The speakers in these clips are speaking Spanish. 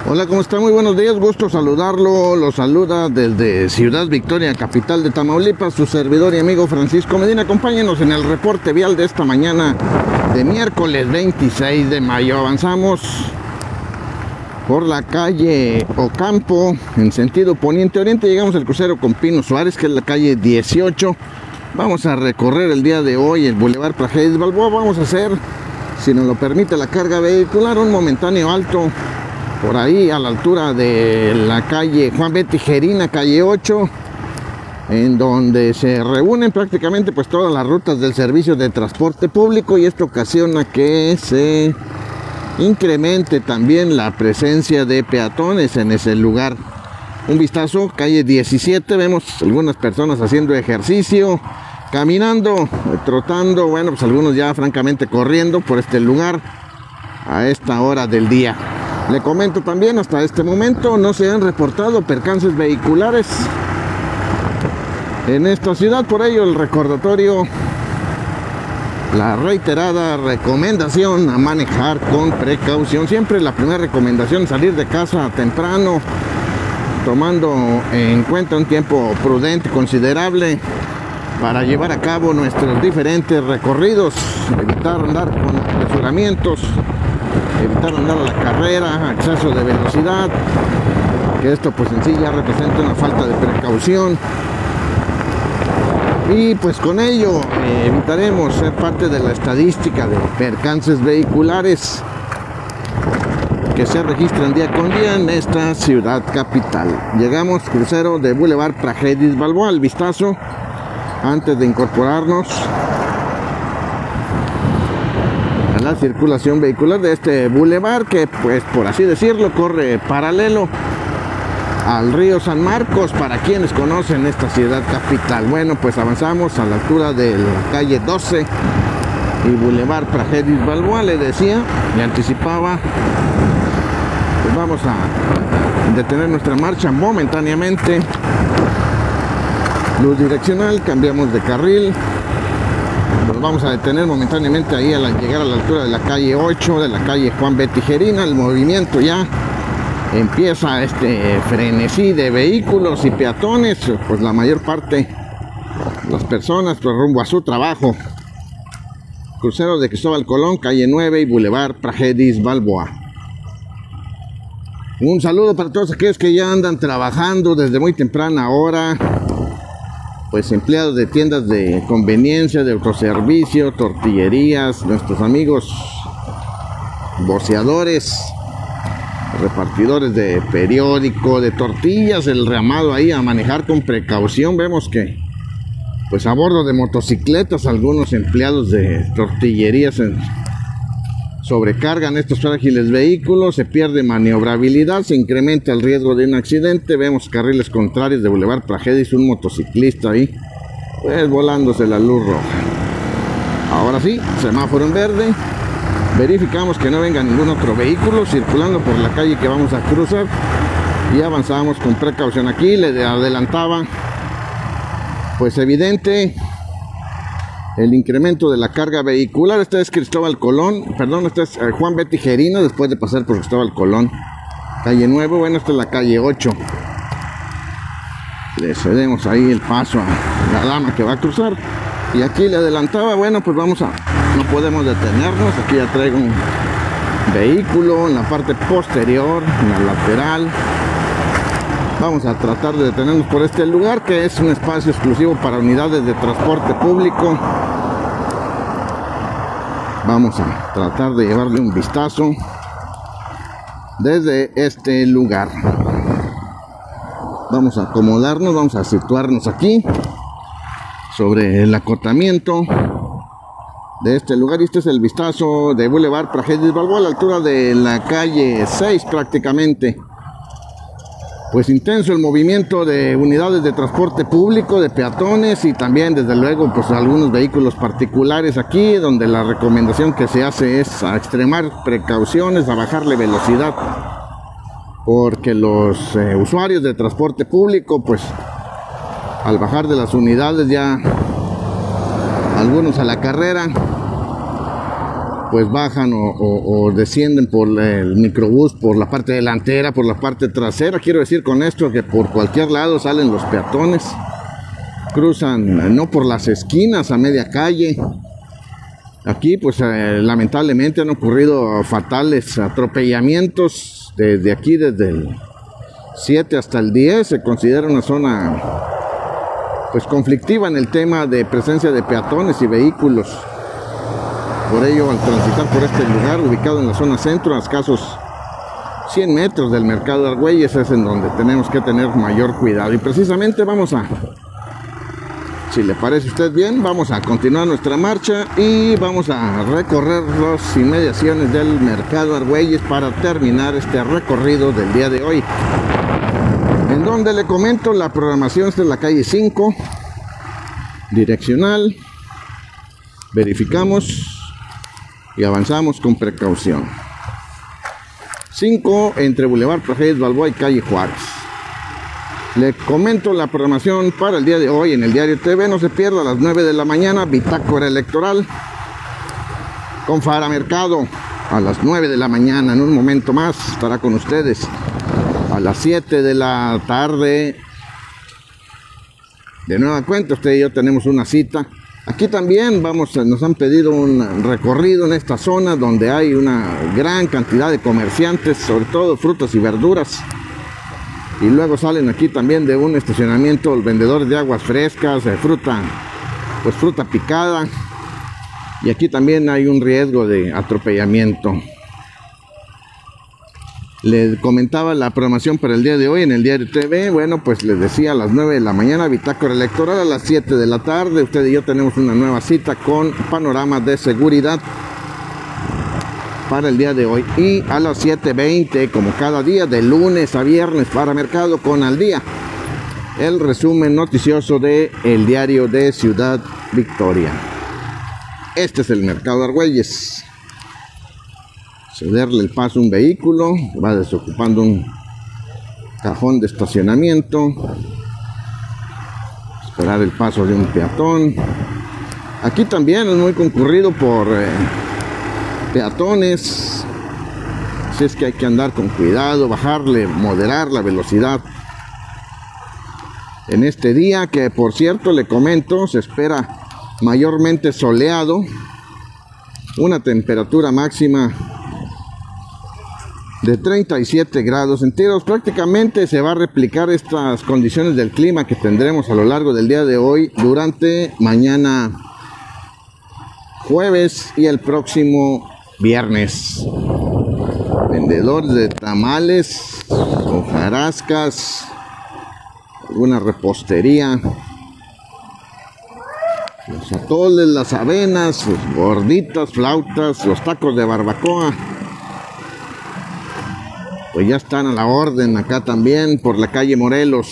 Hola, ¿cómo está? Muy buenos días, gusto saludarlo. Lo saluda desde Ciudad Victoria, capital de Tamaulipas, su servidor y amigo Francisco Medina. Acompáñenos en el reporte vial de esta mañana de miércoles 26 de mayo. Avanzamos por la calle Ocampo en sentido poniente-oriente. Llegamos al crucero con Pino Suárez, que es la calle 18. Vamos a recorrer el día de hoy el Boulevard Praxedis Balboa. Vamos a hacer, si nos lo permite la carga vehicular, un momentáneo alto por ahí a la altura de la calle Juan B. Tijerina, calle 8, en donde se reúnen prácticamente pues todas las rutas del servicio de transporte público, y esto ocasiona que se incremente también la presencia de peatones en ese lugar. Un vistazo, calle 17, vemos algunas personas haciendo ejercicio, caminando, trotando, bueno, pues algunos ya francamente corriendo por este lugar a esta hora del día. Le comento también, hasta este momento no se han reportado percances vehiculares en esta ciudad, por ello el recordatorio, la reiterada recomendación a manejar con precaución. Siempre la primera recomendación, salir de casa temprano, tomando en cuenta un tiempo prudente, considerable, para llevar a cabo nuestros diferentes recorridos, evitar andar con apresuramientos, evitar andar a la carrera, exceso de velocidad, que esto pues en sí ya representa una falta de precaución, y pues con ello evitaremos ser parte de la estadística de percances vehiculares que se registran día con día en esta ciudad capital. Llegamos crucero de Boulevard Praxedis Balboa. El vistazo antes de incorporarnos a la circulación vehicular de este bulevar, que pues por así decirlo corre paralelo al río San Marcos, para quienes conocen esta ciudad capital. Bueno, pues avanzamos a la altura de la calle 12 y Boulevard Praxedis Balboa. Le decía, le anticipaba, pues vamos a detener nuestra marcha momentáneamente. Luz direccional, cambiamos de carril. Nos vamos a detener momentáneamente ahí al llegar a la altura de la calle 8, de la calle Juan B. Tijerina. El movimiento ya empieza, este frenesí de vehículos y peatones, pues la mayor parte de las personas pues rumbo a su trabajo. Crucero de Cristóbal Colón, calle 9 y Boulevard Praxedis Balboa. Un saludo para todos aquellos que ya andan trabajando desde muy temprana hora, pues empleados de tiendas de conveniencia, de autoservicio, tortillerías, nuestros amigos voceadores, repartidores de periódico, de tortillas, el llamado ahí a manejar con precaución. Vemos que pues a bordo de motocicletas algunos empleados de tortillerías sobrecargan estos frágiles vehículos, se pierde maniobrabilidad, se incrementa el riesgo de un accidente. Vemos carriles contrarios de Boulevard Praxedis, un motociclista ahí pues volándose la luz roja. Ahora sí, semáforo en verde. Verificamos que no venga ningún otro vehículo circulando por la calle que vamos a cruzar y avanzamos con precaución. Aquí le adelantaba, pues evidente el incremento de la carga vehicular. Esta es Cristóbal Colón, perdón, esta es Juan B. Tijerina, después de pasar por Cristóbal Colón, calle 9, bueno, esta es la calle 8. Le cedemos ahí el paso a la dama que va a cruzar, y aquí le adelantaba, bueno, pues no podemos detenernos. Aquí ya traigo un vehículo en la parte posterior, en la lateral. Vamos a tratar de detenernos por este lugar, que es un espacio exclusivo para unidades de transporte público. Vamos a tratar de llevarle un vistazo desde este lugar. Vamos a acomodarnos, vamos a situarnos aquí sobre el acotamiento de este lugar, y este es el vistazo de Boulevard Praxedis Balboa a la altura de la calle 6 prácticamente. Pues intenso el movimiento de unidades de transporte público, de peatones, y también desde luego pues algunos vehículos particulares aquí, donde la recomendación que se hace es a extremar precauciones, a bajarle velocidad, porque los usuarios de transporte público pues al bajar de las unidades, ya algunos a la carrera, pues bajan o descienden por el microbús, por la parte delantera, por la parte trasera. Quiero decir con esto que por cualquier lado salen los peatones, cruzan no por las esquinas, a media calle. Aquí pues lamentablemente han ocurrido fatales atropellamientos desde aquí, desde el 7 hasta el 10. Se considera una zona pues conflictiva en el tema de presencia de peatones y vehículos. Por ello, al transitar por este lugar, ubicado en la zona centro, a escasos 100 metros del mercado de Argüelles, es en donde tenemos que tener mayor cuidado. Y precisamente si le parece a usted bien, vamos a continuar nuestra marcha y vamos a recorrer las inmediaciones del mercado Argüelles para terminar este recorrido del día de hoy, en donde le comento la programación. Esta es la calle 5, direccional. Verificamos y avanzamos con precaución. 5 entre Boulevard Prajedes Balboa y calle Juárez. Le comento la programación para el día de hoy en el Diario TV. No se pierda a las 9 de la mañana, bitácora electoral con Fara Mercado. A las 9 de la mañana, en un momento más, estará con ustedes. A las 7 de la tarde, de nueva cuenta, usted y yo tenemos una cita. Aquí también nos han pedido un recorrido en esta zona donde hay una gran cantidad de comerciantes, sobre todo frutas y verduras. Y luego salen aquí también de un estacionamiento los vendedores de aguas frescas, fruta picada. Y aquí también hay un riesgo de atropellamiento. Les comentaba la programación para el día de hoy en el Diario TV. Bueno, pues les decía, a las 9 de la mañana, bitácora electoral. A las 7 de la tarde, usted y yo tenemos una nueva cita con panorama de seguridad para el día de hoy. Y a las 7:20, como cada día, de lunes a viernes, para Mercado con Al Día, el resumen noticioso de el diario de Ciudad Victoria. Este es el mercado Argüelles. Cederle el paso a un vehículo, va desocupando un cajón de estacionamiento, esperar el paso de un peatón. Aquí también es muy concurrido por peatones, así es que hay que andar con cuidado, moderar la velocidad en este día, que por cierto le comento, se espera mayormente soleado, una temperatura máxima de 37 grados centígrados. Prácticamente se va a replicar estas condiciones del clima que tendremos a lo largo del día de hoy, durante mañana jueves y el próximo viernes. Vendedores de tamales, hojarascas, alguna repostería, los atoles, las avenas, sus gorditas, flautas, los tacos de barbacoa, pues ya están a la orden. Acá también por la calle Morelos,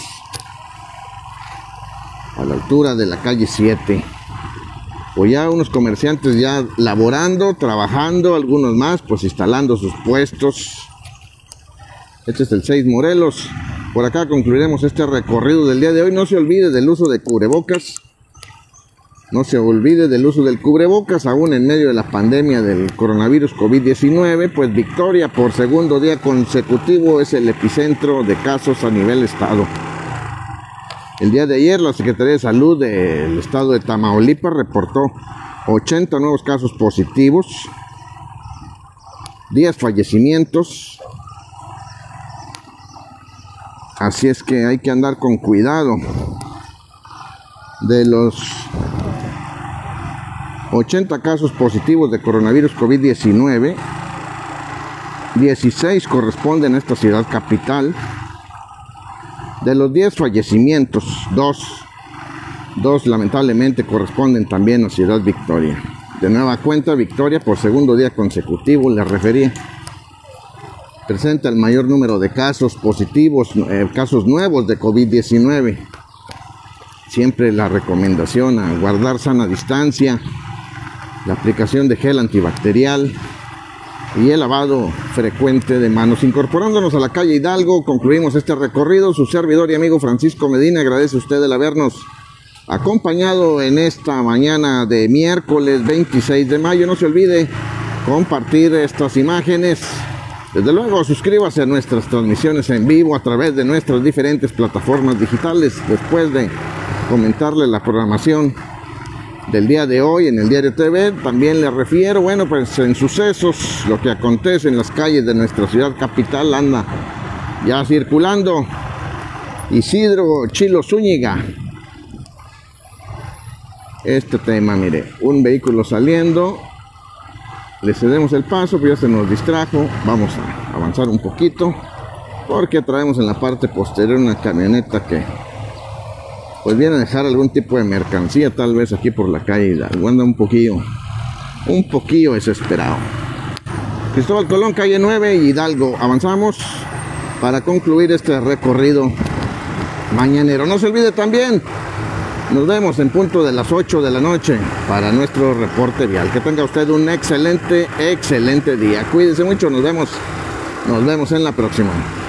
a la altura de la calle 7. Pues ya unos comerciantes ya laborando, trabajando, algunos más pues instalando sus puestos. Este es el 6 Morelos. Por acá concluiremos este recorrido del día de hoy. No se olvide del uso de cubrebocas. No se olvide del uso del cubrebocas, aún en medio de la pandemia del coronavirus COVID-19, pues Victoria por segundo día consecutivo es el epicentro de casos a nivel estado. El día de ayer la Secretaría de Salud del estado de Tamaulipas reportó 80 nuevos casos positivos, 10 fallecimientos, así es que hay que andar con cuidado. De los 80 casos positivos de coronavirus COVID-19, 16 corresponden a esta ciudad capital. De los 10 fallecimientos, dos lamentablemente corresponden también a Ciudad Victoria. De nueva cuenta, Victoria por segundo día consecutivo, le referí, presenta el mayor número de casos positivos, casos nuevos de COVID-19. Siempre la recomendación a guardar sana distancia, la aplicación de gel antibacterial y el lavado frecuente de manos. Incorporándonos a la calle Hidalgo, concluimos este recorrido. Su servidor y amigo Francisco Medina agradece a usted el habernos acompañado en esta mañana de miércoles 26 de mayo. No se olvide compartir estas imágenes. Desde luego, suscríbase a nuestras transmisiones en vivo a través de nuestras diferentes plataformas digitales. Después de comentarle la programación del día de hoy en el Diario TV, también le refiero, bueno, pues en sucesos, lo que acontece en las calles de nuestra ciudad capital. Anda ya circulando Isidro Chilo Zúñiga. Este tema, mire, un vehículo saliendo, le cedemos el paso, pero ya se nos distrajo. Vamos a avanzar un poquito porque traemos en la parte posterior una camioneta que pues viene a dejar algún tipo de mercancía, tal vez aquí por la calle Hidalgo. Anda un poquillo desesperado. Cristóbal Colón, calle 9, Hidalgo. Avanzamos para concluir este recorrido mañanero. No se olvide también, nos vemos en punto de las 8 de la noche para nuestro reporte vial. Que tenga usted un excelente día. Cuídese mucho, nos vemos en la próxima.